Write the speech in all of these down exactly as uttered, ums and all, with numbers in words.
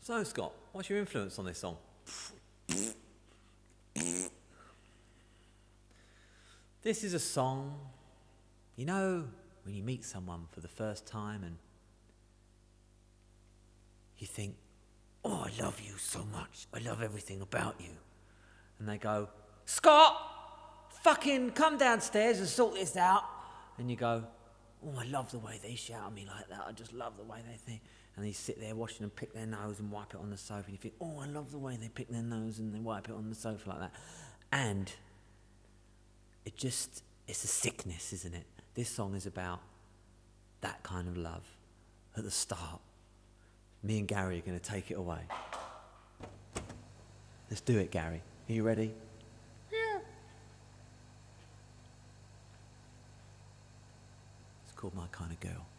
So, Scott, what's your influence on this song? This is a song, you know, when you meet someone for the first time and you think, oh, I love you so much. I love everything about you. And they go, Scott, fucking come downstairs and sort this out. And you go, oh, I love the way they shout at me like that. I just love the way they think. And you sit there watching them pick their nose and wipe it on the sofa. And you think, oh, I love the way they pick their nose and they wipe it on the sofa like that. And it just, it's a sickness, isn't it? This song is about that kind of love at the start. Me and Gary are going to take it away. Let's do it, Gary. Are you ready? Yeah. It's called My Kind of Girl.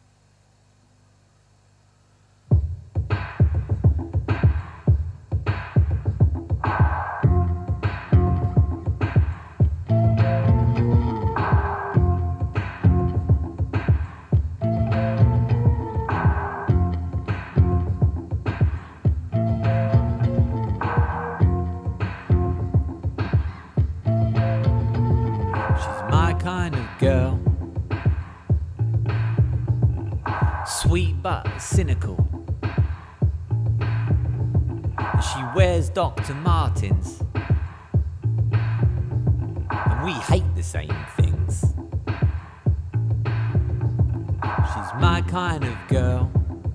Kind of girl, sweet but cynical. She wears Doctor Martens, and we hate the same things. She's my kind of girl,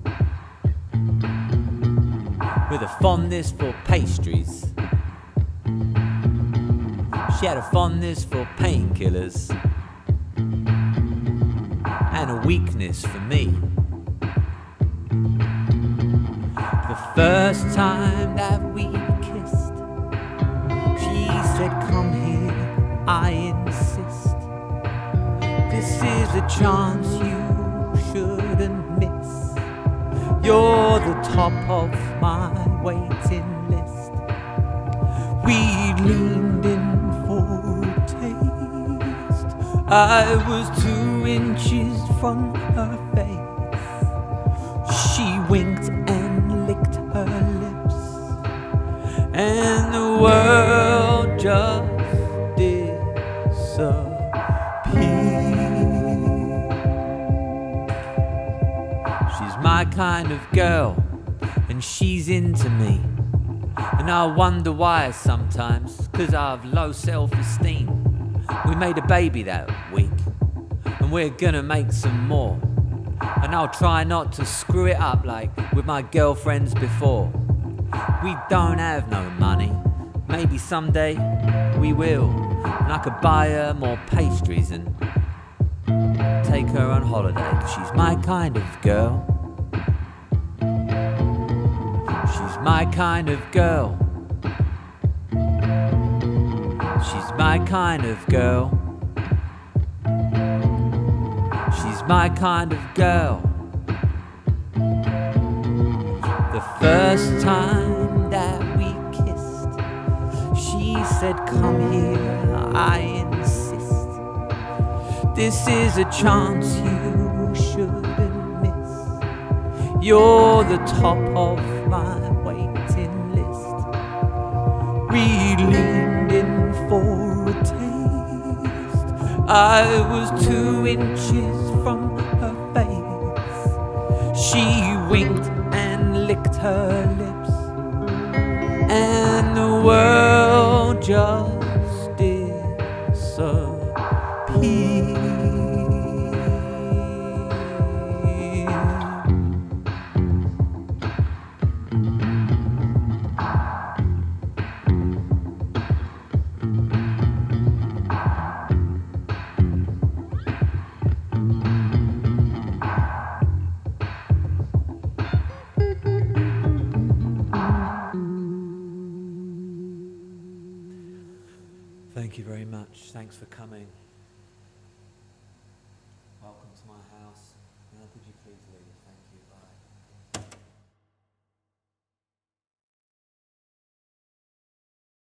with a fondness for pastries. She had a fondness for painkillers and a weakness for me. The first time that we kissed, she said, come here, I insist. This is a chance you shouldn't miss. You're the top of my waiting list. We leaned in for a taste. I was two inches from her face. She winked and licked her lips, and the world just disappeared. She's my kind of girl, and she's into me. And I wonder why sometimes, cause I've low self-esteem. We made a baby that week, and we're gonna make some more. And I'll try not to screw it up like with my girlfriends before. We don't have no money, maybe someday we will. And I could buy her more pastries and take her on holiday, cause she's my kind of girl. She's my kind of girl. She's my kind of girl. She's my kind of girl. The first time that we kissed, she said, come here, I insist. This is a chance you shouldn't miss. You're the top of my waiting list. We leaned in for a taste. I was two inches from her face. She winked and licked her lips, and the world just disappeared. Thank you very much. Thanks for coming.